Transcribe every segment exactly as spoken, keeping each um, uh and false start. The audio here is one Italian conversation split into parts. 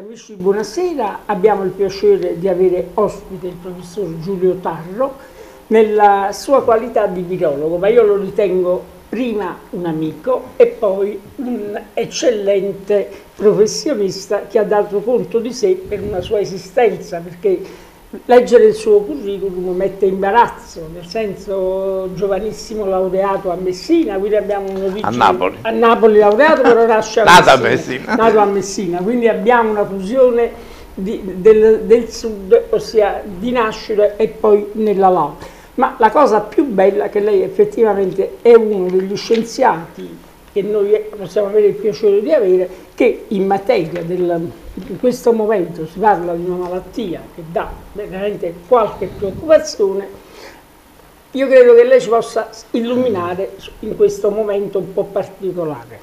Amici, buonasera. Abbiamo il piacere di avere ospite il professor Giulio Tarro nella sua qualità di virologo, ma io lo ritengo prima un amico e poi un eccellente professionista che ha dato conto di sé per una sua esistenza, perché leggere il suo curriculum mette imbarazzo, nel senso giovanissimo laureato a Messina, quindi abbiamo un'origine a Napoli, a Napoli laureato, però nasce a Messina. Nato a Messina, nato a Messina, quindi abbiamo una fusione di, del, del sud, ossia di nascere e poi nella laurea. Ma la cosa più bella è che lei effettivamente è uno degli scienziati che noi possiamo avere il piacere di avere, che in materia del, in questo momento si parla di una malattia che dà veramente qualche preoccupazione. Io credo che lei ci possa illuminare in questo momento un po' particolare.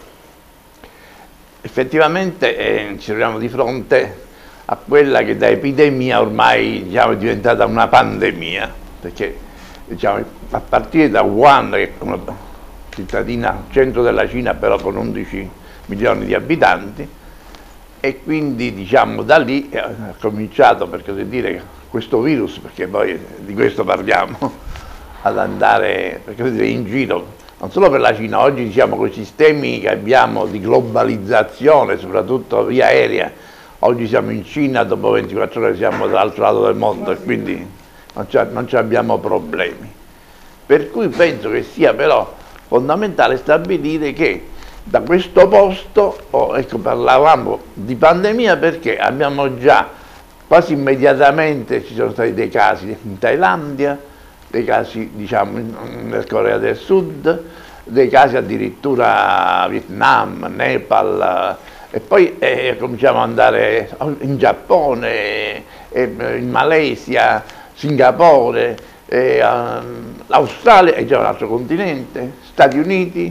Effettivamente eh, ci troviamo di fronte a quella che da epidemia ormai, diciamo, è diventata una pandemia, perché, diciamo, a partire da Wuhan, che è una cittadina al centro della Cina però con undici milioni di abitanti, e quindi, diciamo, da lì è cominciato, per così dire, questo virus, perché poi di questo parliamo, ad andare, per così dire, in giro, non solo per la Cina. Oggi, diciamo, con i sistemi che abbiamo di globalizzazione, soprattutto via aerea, oggi siamo in Cina, dopo ventiquattro ore siamo dall'altro lato del mondo e quindi non ci abbiamo problemi. Per cui penso che sia però fondamentale stabilire che da questo posto, oh, ecco, parlavamo di pandemia perché abbiamo già quasi immediatamente, ci sono stati dei casi in Thailandia, dei casi, diciamo, in, nel Corea del Sud, dei casi addirittura a Vietnam, Nepal, e poi eh, cominciamo ad andare in Giappone, eh, in Malesia, Singapore, eh, l'Australia è già un altro continente, Stati Uniti,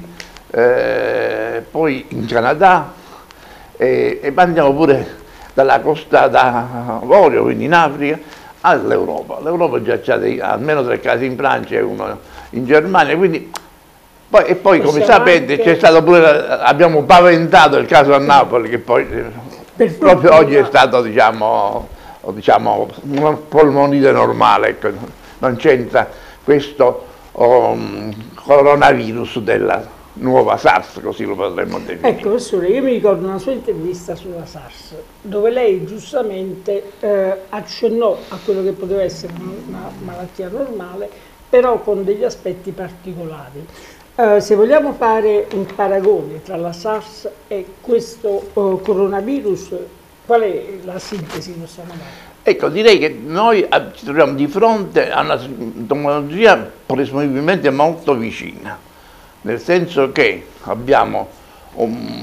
eh, poi in Canada, eh, e andiamo pure dalla Costa d'Avorio, quindi in Africa, all'Europa. L'Europa già c'ha dei, almeno tre casi in Francia e uno in Germania, quindi poi, e poi come sapete c'è stato pure, abbiamo paventato il caso a Napoli, che poi eh, proprio oggi è stato, diciamo, diciamo una polmonite normale, ecco, non c'entra questo um, coronavirus della nuova SARS, così lo potremmo definire. Ecco, professore, io mi ricordo una sua intervista sulla SARS, dove lei giustamente eh, accennò a quello che poteva essere una malattia normale, però con degli aspetti particolari. Uh, se vogliamo fare un paragone tra la SARS e questo uh, coronavirus, qual è la sintesi di questa malattia? Ecco, direi che noi ci troviamo di fronte a una sintomatologia presumibilmente molto vicina, nel senso che abbiamo un,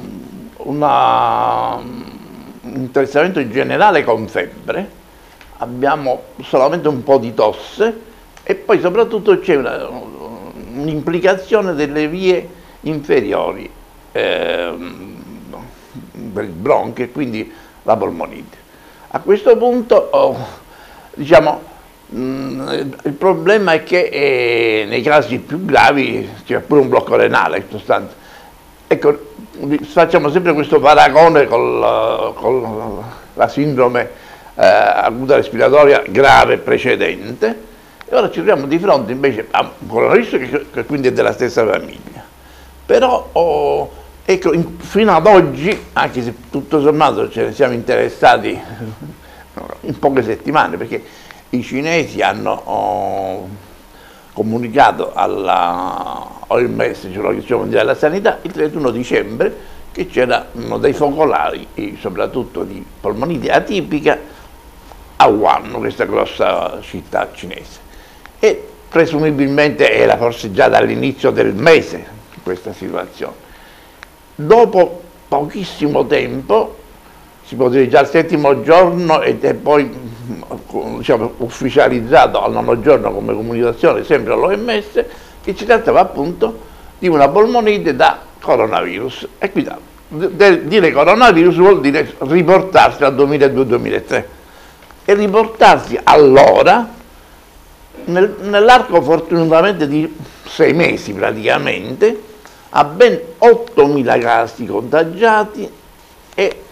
una, un interessamento generale con febbre, abbiamo solamente un po' di tosse e poi soprattutto c'è un'implicazione delle vie inferiori eh, per il bronchio e quindi la polmonite. A questo punto, oh, diciamo, mh, il problema è che eh, nei casi più gravi c'è pure un blocco renale. Ecco, facciamo sempre questo paragone con, con la sindrome eh, acuta respiratoria grave precedente, e ora ci troviamo di fronte invece a un coronavirus che, che quindi è della stessa famiglia. Però, oh, ecco, in, fino ad oggi, anche se tutto sommato ce ne siamo interessati in poche settimane, perché i cinesi hanno oh, comunicato alla O M S, cioè l'Organizzazione Mondiale della Sanità, il trentuno dicembre, che c'erano dei focolari, soprattutto di polmonite atipica, a Wuhan, questa grossa città cinese. E presumibilmente era forse già dall'inizio del mese questa situazione. Dopo pochissimo tempo, si può dire già al settimo giorno, ed è poi, diciamo, ufficializzato al nono giorno come comunicazione sempre all'O M S, che si trattava appunto di una polmonite da coronavirus. E quindi dire coronavirus vuol dire riportarsi al duemiladue duemilatré e riportarsi allora nel, nell'arco fortunatamente di sei mesi praticamente, a ben ottomila casi contagiati e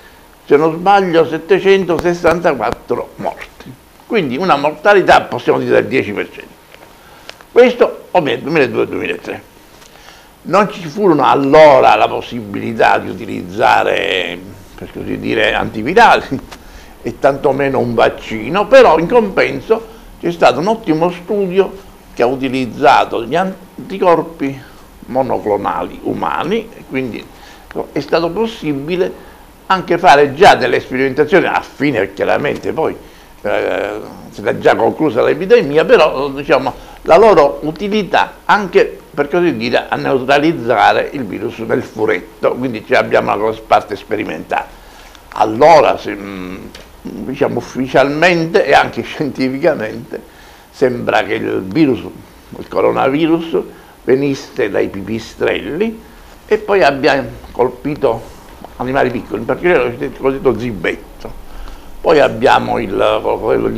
se non sbaglio, settecentosessantaquattro morti. Quindi una mortalità, possiamo dire, del dieci per cento. Questo ovviamente duemiladue duemilatré. Non ci furono allora la possibilità di utilizzare, per così dire, antivirali e tantomeno un vaccino, però in compenso c'è stato un ottimo studio che ha utilizzato gli anticorpi monoclonali umani, e quindi è stato possibile anche fare già delle sperimentazioni a fine, chiaramente poi eh, si era già conclusa l'epidemia, però diciamo la loro utilità anche, per così dire, a neutralizzare il virus nel furetto, quindi abbiamo una parte sperimentale. Allora, se, diciamo ufficialmente e anche scientificamente, sembra che il virus, il coronavirus, venisse dai pipistrelli e poi abbia colpito animali piccoli, in particolare il cosiddetto zibetto. Poi abbiamo il,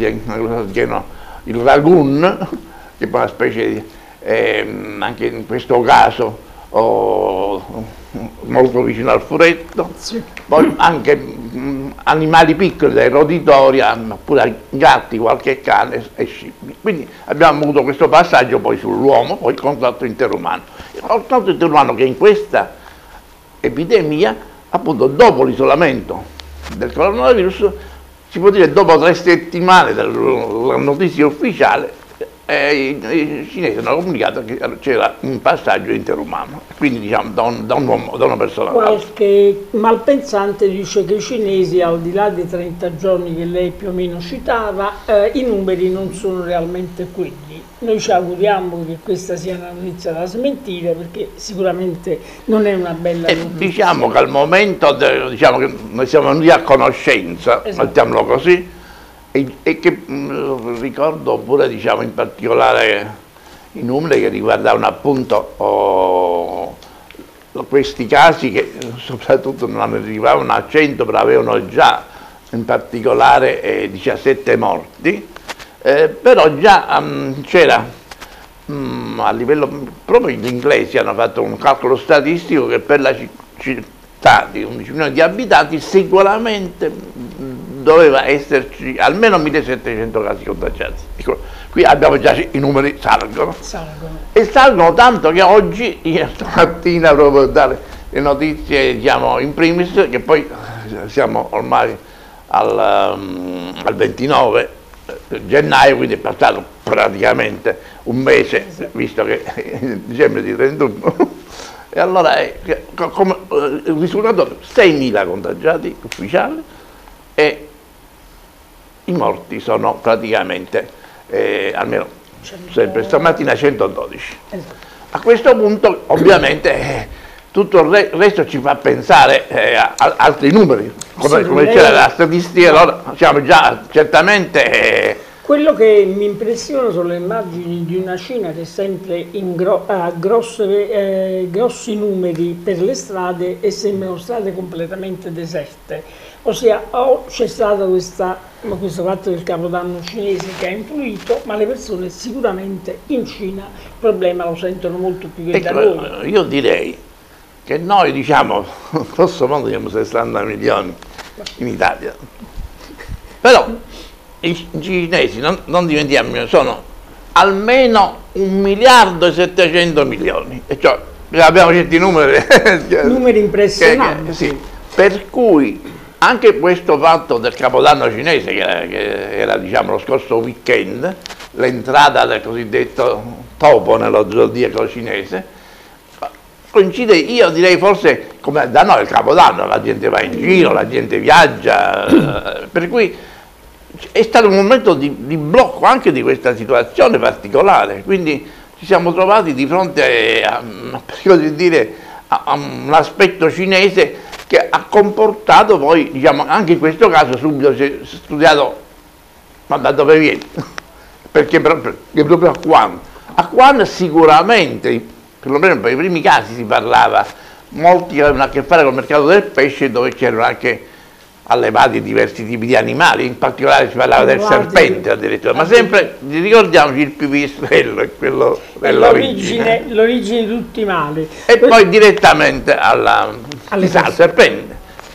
il ragùn, che è una specie di, eh, anche in questo caso oh, molto vicino al furetto, sì. Poi anche mh, animali piccoli, dai roditori, oppure gatti, qualche cane e scimmie. Quindi abbiamo avuto questo passaggio poi sull'uomo, poi il contatto interumano. Il contatto interumano che in questa epidemia, appunto dopo l'isolamento del coronavirus, si può dire dopo tre settimane dalla notizia ufficiale, eh, i, i cinesi hanno comunicato che c'era un passaggio interumano, quindi diciamo da, un, da, un uomo, da una persona all'altra. Qualche malpensante dice che i cinesi, al di là dei trenta giorni che lei più o meno citava, eh, i numeri non sono realmente quelli. Noi ci auguriamo che questa sia una notizia da smentire, perché sicuramente non è una bella eh, notizia. Diciamo che al momento, de, diciamo che noi siamo venuti a conoscenza, esatto, mettiamolo così, e, e che mh, ricordo pure, diciamo, in particolare i numeri che riguardavano appunto oh, questi casi che soprattutto non arrivavano a cento, però avevano già in particolare eh, diciassette morti. Eh, però già um, c'era um, a livello, proprio gli inglesi hanno fatto un calcolo statistico che per la città di undici milioni di abitanti sicuramente mh, doveva esserci almeno millesettecento casi contagiati. Ecco, qui abbiamo già i numeri salgono. salgono e salgono tanto che oggi, stamattina, proprio per dare le notizie, diciamo, in primis, che poi siamo ormai al, um, al ventinove gennaio, quindi è passato praticamente un mese, visto che è dicembre di trentuno, e allora è, come il risultato, seimila contagiati ufficiali e i morti sono praticamente, eh, almeno sempre stamattina, centododici. A questo punto ovviamente eh, tutto il re resto ci fa pensare eh, a, a altri numeri, come, sì, come c'era la statistica, allora siamo già certamente... Eh, quello che mi impressiona sono le immagini di una Cina che sempre in gro ha grosse, eh, grossi numeri per le strade e sembrano strade completamente deserte. Ossia, o c'è stato questa, questo fatto del capodanno cinese che ha influito, ma le persone sicuramente in Cina il problema lo sentono molto più che ecco, da noi. Io direi che noi, diciamo, grosso modo siamo sessanta milioni in Italia, però i cinesi, non, non dimentichiamo, sono almeno un miliardo e settecento milioni, e cioè abbiamo certi numeri, numeri impressionanti. Che, sì, per cui anche questo fatto del capodanno cinese, che era, che era diciamo, lo scorso weekend, l'entrata del cosiddetto topo nello zodiaco cinese, coincide, io direi forse come da noi il capodanno, la gente va in giro, la gente viaggia, per cui è stato un momento di, di blocco anche di questa situazione particolare, quindi ci siamo trovati di fronte a, per così dire, a, a un aspetto cinese che ha comportato poi, diciamo, anche in questo caso subito si è studiato, ma da dove viene? Perché, perché proprio a Wuhan. A Wuhan sicuramente, perlomeno per i primi casi si parlava, molti avevano a che fare col mercato del pesce, dove c'erano anche allevati diversi tipi di animali, in particolare si parlava del serpente addirittura, ma sempre ricordiamoci il pipistrello è quello dell'origine, l'origine di tutti i mali. E poi direttamente alla, al serpente.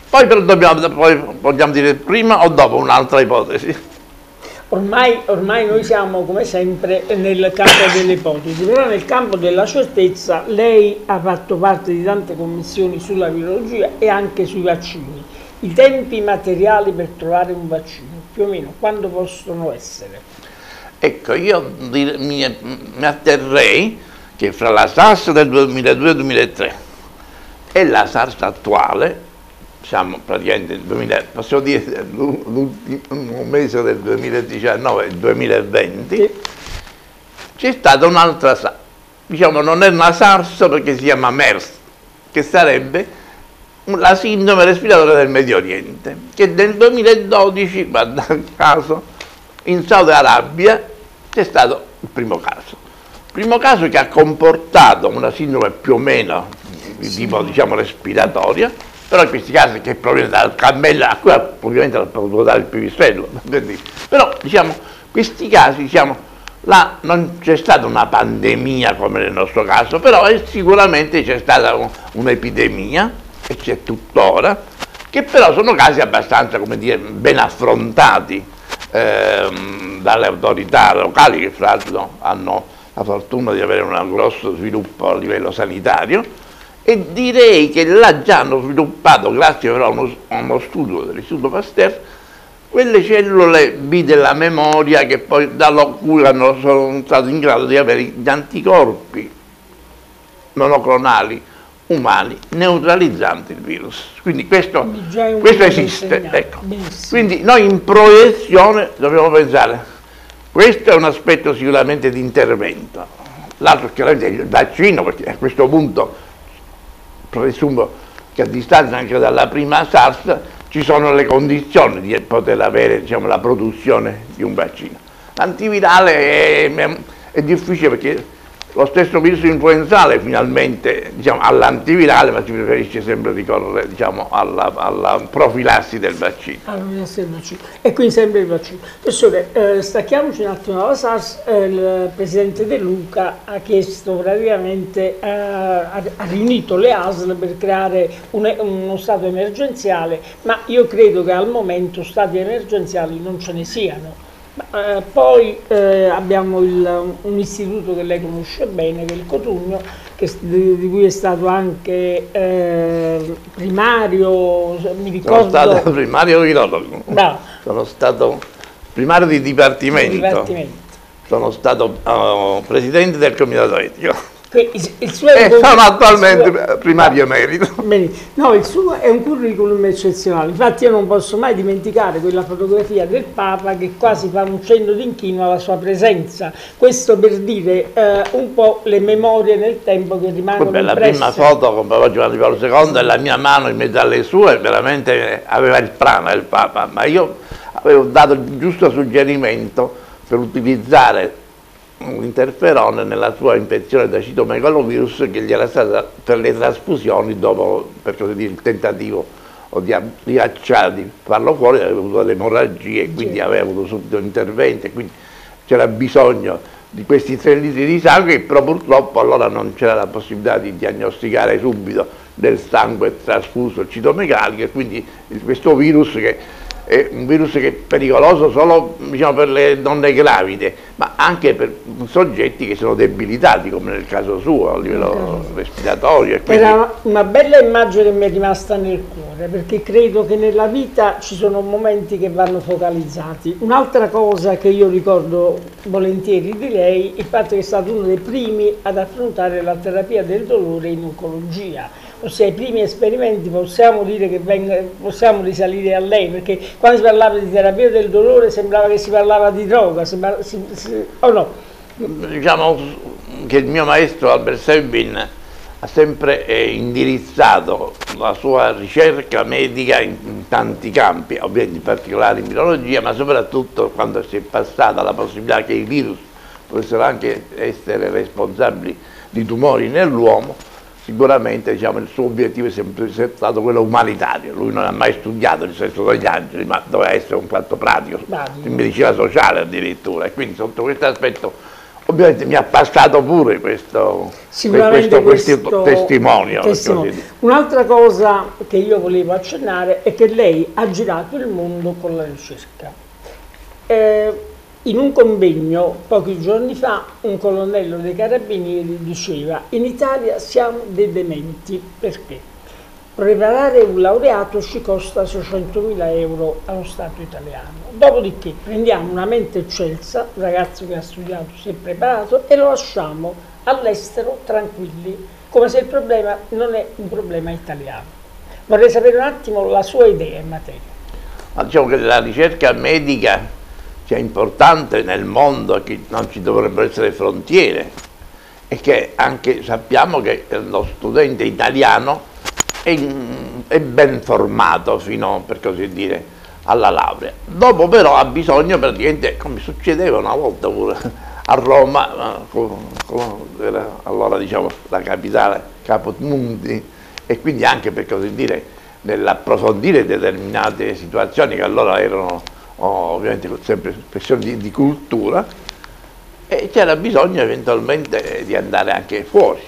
Poi però dobbiamo, poi vogliamo dire prima o dopo un'altra ipotesi? Ormai, ormai noi siamo come sempre nel campo delle ipotesi, però nel campo della certezza lei ha fatto parte di tante commissioni sulla virologia e anche sui vaccini. I tempi materiali per trovare un vaccino, più o meno, quando possono essere? Ecco, io mi, mi atterrei che fra la SARS del duemiladue duemilatré e la SARS attuale, siamo praticamente nel duemila, possiamo dire l'ultimo mese del duemiladiciannove e duemilaventi, sì. C'è stata un'altra SARS, diciamo non è una SARS perché si chiama MERS, che sarebbe la sindrome respiratoria del Medio Oriente, che nel duemiladodici, guarda caso, in Saudi Arabia c'è stato il primo caso. Il primo caso che ha comportato una sindrome più o meno di tipo diciamo respiratoria, però in questi casi che proviene dal cammello, a cui ovviamente l'ha potuto dare il pipistrello, però diciamo questi casi diciamo, là non c'è stata una pandemia come nel nostro caso, però sicuramente c'è stata un'epidemia, e c'è tuttora, che però sono casi abbastanza come dire, ben affrontati ehm, dalle autorità locali che fra l'altro hanno la fortuna di avere un grosso sviluppo a livello sanitario. E direi che là già hanno sviluppato, grazie però a uno, a uno studio dell'Istituto Pasteur, quelle cellule B della memoria che poi da cui hanno, sono stati in grado di avere gli anticorpi monoclonali umani neutralizzanti il virus. Quindi questo, Quindi questo esiste. Ecco. Quindi noi in proiezione dobbiamo pensare, questo è un aspetto sicuramente di intervento. L'altro chiaramente è il vaccino, perché a questo punto presumo che a distanza anche dalla prima SARS ci sono le condizioni di poter avere diciamo, la produzione di un vaccino. L'antivirale è, è difficile perché lo stesso virus influenzale finalmente diciamo, ha l'antivirale, ma si preferisce sempre ricorrere diciamo, alla, alla profilassi del vaccino. Alla profilassi del vaccino. E quindi sempre il vaccino. Professore, eh, stacchiamoci un attimo dalla SARS. Eh, il Presidente De Luca ha chiesto praticamente, eh, ha, ha riunito le A S L per creare un, uno stato emergenziale, ma io credo che al momento stati emergenziali non ce ne siano. Eh, poi eh, abbiamo il, un istituto che lei conosce bene, che è il Cotugno, che, di, di cui è stato anche eh, primario, mi ricordo... Sono stato primario virologo, no. Sono stato primario di dipartimento, di dipartimento. Sono stato uh, presidente del comitato etico. Il, il suo e sono attualmente suo, primario emerito. No, il suo è un curriculum eccezionale, infatti io non posso mai dimenticare quella fotografia del Papa che quasi fa un cenno d'inchino alla sua presenza, questo per dire eh, un po' le memorie nel tempo che rimangono Vabbè, impresse. La prima foto con Papa Giovanni Paolo secondo e la mia mano in mezzo alle sue veramente aveva il prana il Papa, ma io avevo dato il giusto suggerimento per utilizzare un interferone nella sua infezione da citomegalovirus che gli era stata per le trasfusioni dopo, per così dire, il tentativo di riacciare, di farlo fuori, aveva avuto delle emorragie e quindi sì. aveva avuto subito interventi, quindi c'era bisogno di questi tre litri di sangue, però purtroppo allora non c'era la possibilità di diagnosticare subito del sangue trasfuso citomegalico e quindi questo virus che è un virus che è pericoloso solo diciamo, per le donne gravide, ma anche per soggetti che sono debilitati, come nel caso suo, a livello respiratorio. E quindi... Era una bella immagine che mi è rimasta nel cuore, perché credo che nella vita ci sono momenti che vanno focalizzati. Un'altra cosa che io ricordo volentieri di lei, il fatto che è stato uno dei primi ad affrontare la terapia del dolore in oncologia. Ossia i primi esperimenti possiamo dire che venga, possiamo risalire a lei, perché quando si parlava di terapia del dolore sembrava che si parlava di droga, sembra, si, si, o no? Diciamo che il mio maestro Albert Sabin ha sempre eh, indirizzato la sua ricerca medica in, in tanti campi, ovviamente in particolare in virologia, ma soprattutto quando si è passata la possibilità che i virus potessero anche essere responsabili di tumori nell'uomo. Sicuramente diciamo, il suo obiettivo è sempre stato quello umanitario, lui non ha mai studiato il sesso degli angeli, ma doveva essere un fatto pratico, in medicina sociale addirittura, e quindi sotto questo aspetto ovviamente mi ha passato pure questo, Sicuramente questo, questo testimonio. testimonio. Un'altra cosa che io volevo accennare è che lei ha girato il mondo con la ricerca. Eh, in un convegno pochi giorni fa un colonnello dei carabinieri diceva: in Italia siamo dei dementi, perché preparare un laureato ci costa seicentomila euro allo Stato italiano. Dopodiché prendiamo una mente eccelsa, un ragazzo che ha studiato, si è preparato, e lo lasciamo all'estero tranquilli, come se il problema non è un problema italiano. Vorrei sapere un attimo la sua idea in materia. Ma diciamo che la ricerca medica sia importante nel mondo e che non ci dovrebbero essere frontiere, e che anche sappiamo che lo studente italiano è, è ben formato fino, per così dire, alla laurea. Dopo però ha bisogno praticamente, come succedeva una volta pure a Roma, era allora diciamo la capitale caput mundi, e quindi anche, per così dire, nell'approfondire determinate situazioni che allora erano oh, ovviamente sempre questioni di, di cultura, e c'era bisogno eventualmente di andare anche fuori.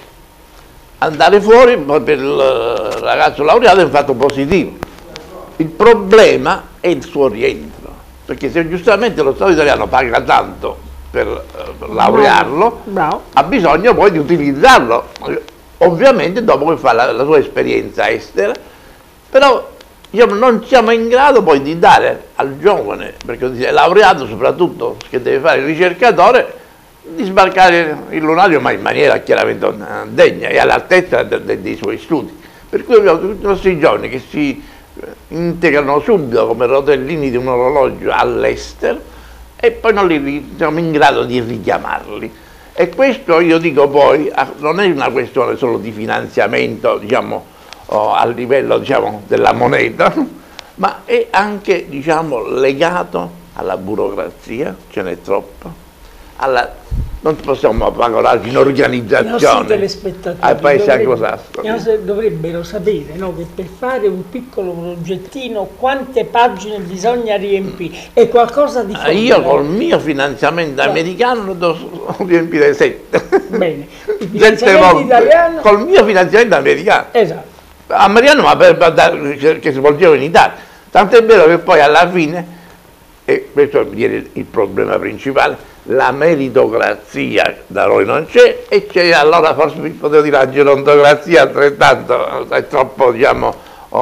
Andare fuori per il ragazzo laureato è un fatto positivo. Il problema è il suo rientro, perché se giustamente lo Stato italiano paga tanto per, per laurearlo, Bravo. ha bisogno poi di utilizzarlo, ovviamente dopo che fa la, la sua esperienza estera, però diciamo, non siamo in grado poi di dare al giovane, perché dire, laureato soprattutto, che deve fare il ricercatore, di sbarcare il lunario, ma in maniera chiaramente degna e all'altezza de, de, dei suoi studi. Per cui abbiamo tutti i nostri giovani che si integrano subito come rotellini di un orologio all'estero e poi non li siamo in grado di richiamarli. E questo, io dico poi, non è una questione solo di finanziamento, diciamo, oh, a livello diciamo, della moneta, ma è anche diciamo, legato alla burocrazia, ce n'è troppa, alla, non possiamo pagare in organizzazione al paese anglosassone. Dovrebbero sapere no, che per fare un piccolo progettino quante pagine bisogna riempire, è qualcosa di fondamentale. Io col mio finanziamento americano lo devo riempire sette. Bene, il finanziamento italiano col mio finanziamento americano. Esatto. Americano, ma per, per, che si svolgeva in Italia. Tant'è vero che poi alla fine, e questo è il problema principale, la meritocrazia da noi non c'è, e c'è allora forse potevo dire la gerontocrazia altrettanto, è troppo diciamo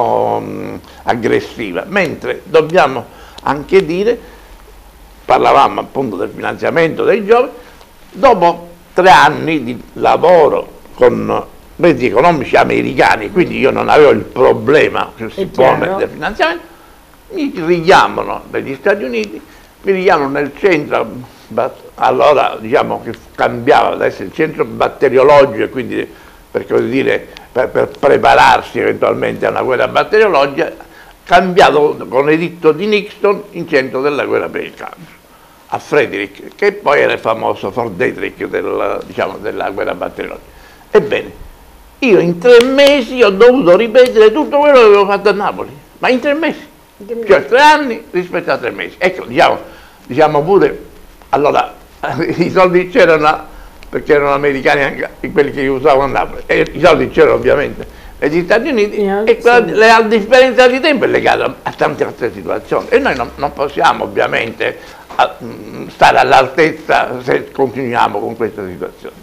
um, aggressiva, mentre dobbiamo anche dire, parlavamo appunto del finanziamento dei giovani, dopo tre anni di lavoro con mezzi economici americani, quindi io non avevo il problema che si pone del finanziamento, mi richiamano negli Stati Uniti, mi richiamano nel centro, allora diciamo che cambiava da essere il centro batteriologico, e quindi per così dire per, per prepararsi eventualmente a una guerra batteriologica, cambiato con editto di Nixon in centro della guerra per il cancro, a Frederick, che poi era il famoso Fort Detrick del, diciamo, della guerra batteriologica. Ebbene, io in tre mesi ho dovuto ripetere tutto quello che avevo fatto a Napoli, ma in tre mesi, cioè tre anni rispetto a tre mesi. Ecco, diciamo, diciamo pure, allora i soldi c'erano perché erano americani anche quelli che usavano a Napoli, e i soldi c'erano ovviamente negli Stati Uniti, e quella, la differenza di tempo è legata a tante altre situazioni, e noi non, non possiamo ovviamente a, stare all'altezza se continuiamo con questa situazione.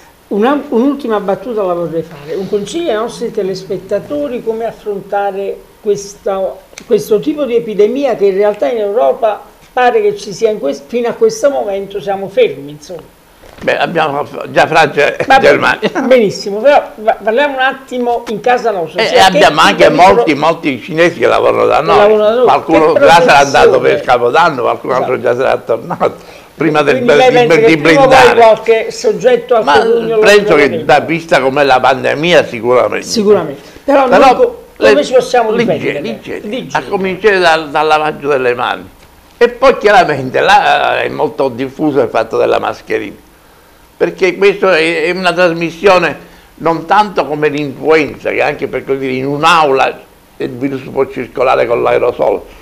Un'ultima battuta la vorrei fare, un consiglio ai nostri telespettatori come affrontare questa, questo tipo di epidemia che in realtà in Europa pare che ci sia, in questo, fino a questo momento siamo fermi, insomma. Beh, abbiamo già Francia e Va Germania. Benissimo, però parliamo un attimo in casa nostra. E abbiamo anche molti, molti cinesi che lavorano da noi, da noi. Qualcuno già sarà andato per Capodanno, qualcun esatto. altro già sarà tornato. Prima del, del, del, di blindare. Qualche soggetto al Ma penso che da vista com'è la pandemia sicuramente. Sicuramente. Però, Però noi, le, come ci possiamo difendere? L'igiene, a cominciare dal, dal lavaggio delle mani. E poi chiaramente là è molto diffuso il fatto della mascherina, perché questa è una trasmissione non tanto come l'influenza, che anche per così dire in un'aula il virus può circolare con l'aerosolo,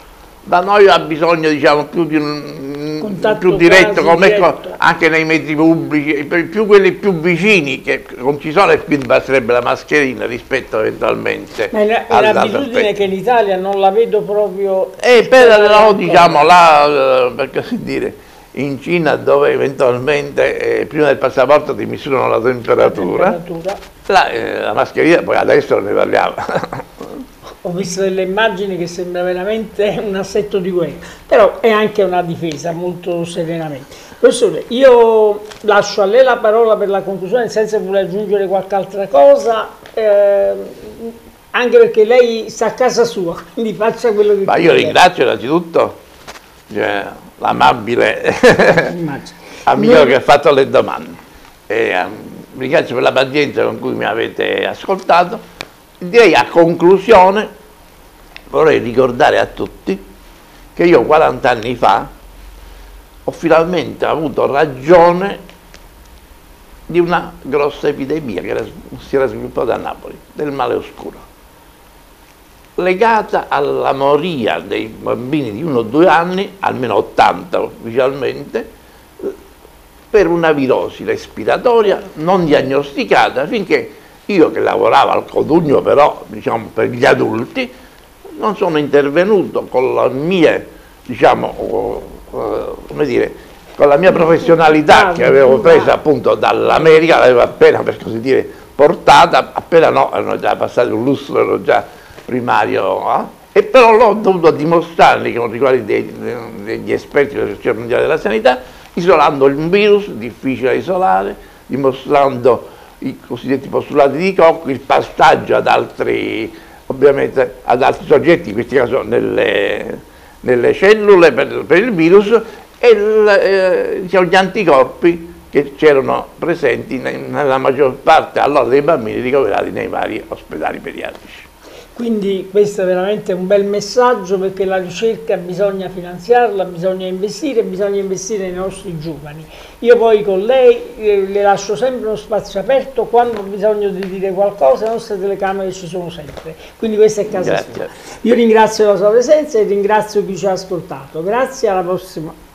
da noi ha bisogno, diciamo, più di un Contatto più diretto, come diretto. anche nei mezzi pubblici, più quelli più vicini, che non ci sono, e quindi basterebbe la mascherina rispetto eventualmente. Ma è un'abitudine che in Italia non la vedo proprio. E però, diciamo, là, per così dire, in Cina, dove eventualmente eh, prima del passaporto ti misurano la temperatura, la, temperatura. La, eh, la mascherina, poi adesso ne parliamo. Ho visto delle immagini che sembra veramente un assetto di guerra, però è anche una difesa, molto serenamente. Professore, io lascio a lei la parola per la conclusione, senza voler aggiungere qualche altra cosa, eh, anche perché lei sta a casa sua, quindi faccia quello che vuole. Ma io ringrazio innanzitutto cioè, l'amabile amico che ha fatto le domande. E, um, ringrazio per la pazienza con cui mi avete ascoltato. Direi, a conclusione, vorrei ricordare a tutti che io quaranta anni fa ho finalmente avuto ragione di una grossa epidemia che era, si era sviluppata a Napoli, del male oscuro, legata alla moria dei bambini di uno o due anni, almeno ottanta ufficialmente, per una virosi respiratoria non diagnosticata, finché io, che lavoravo al Codugno, però diciamo per gli adulti, non sono intervenuto con la mia, diciamo, come dire, con la mia professionalità che avevo presa appunto dall'America, l'avevo appena, per così dire, portata, appena no, erano già passati un lustro, ero già primario, eh? E però l'ho dovuto dimostrare con riguardo dei, degli esperti dell'Associazione Mondiale della Sanità, isolando il virus, difficile da isolare, dimostrando i cosiddetti postulati di Koch, il passaggio ad altri, ovviamente ad altri soggetti, in questo caso nelle, nelle cellule per, per il virus, e il, eh, diciamo, gli anticorpi che c'erano presenti nella maggior parte allora dei bambini ricoverati nei vari ospedali pediatrici. Quindi questo è veramente un bel messaggio, perché la ricerca bisogna finanziarla, bisogna investire, bisogna investire nei nostri giovani. Io poi con lei eh, le lascio sempre uno spazio aperto, quando ho bisogno di dire qualcosa le nostre telecamere ci sono sempre, quindi questa è casa sua. Io ringrazio la sua presenza e ringrazio chi ci ha ascoltato. Grazie, alla prossima.